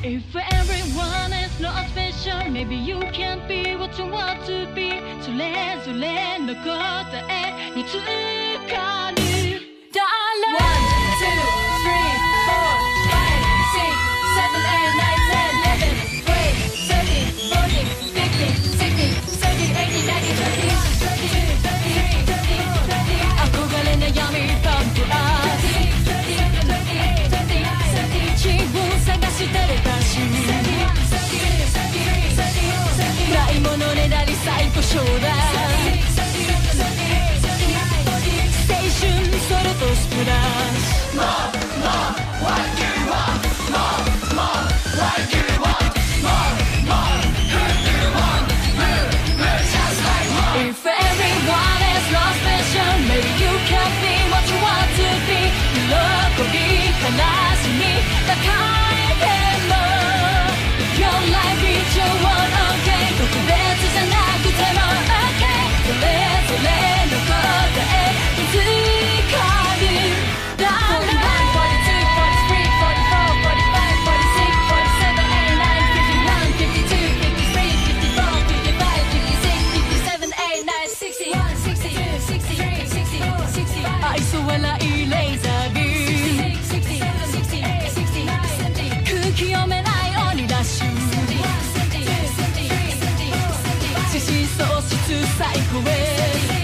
If everyone is not special, maybe you can't be what you want to be. それぞれの答えにつかる。憧れ悩みパンプアップ。自分探してるたし。ないものねだり最高賞だ。青春ソルトスプラッシュ。More, what you want. More, what you want. More, who you want. Move, just like more. If everyone is not special, maybe you can be what you want to be. 喜び悲しみ抱えても Your life is your one, okay. 特別じゃなくても okay. それぞれの答えにつかる。愛想笑いレーザービーム。空気読めない鬼ダッシュ。獅子喪失サイコウェイ。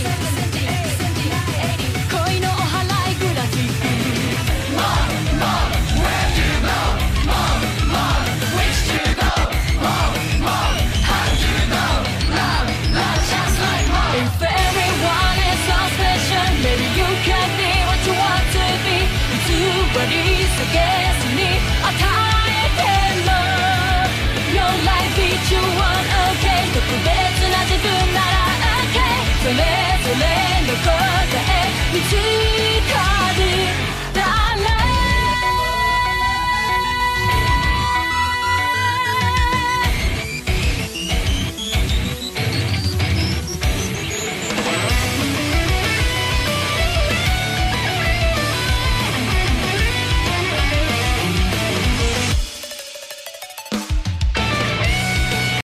恋のお祓いグラフィック。More, where you know. More, which you know. More, how you know. Love, just like more. If everyone is so special, maybe you can be what you want to be. 偽り下げずに与えても Your life is your one, okay. 特別な自分な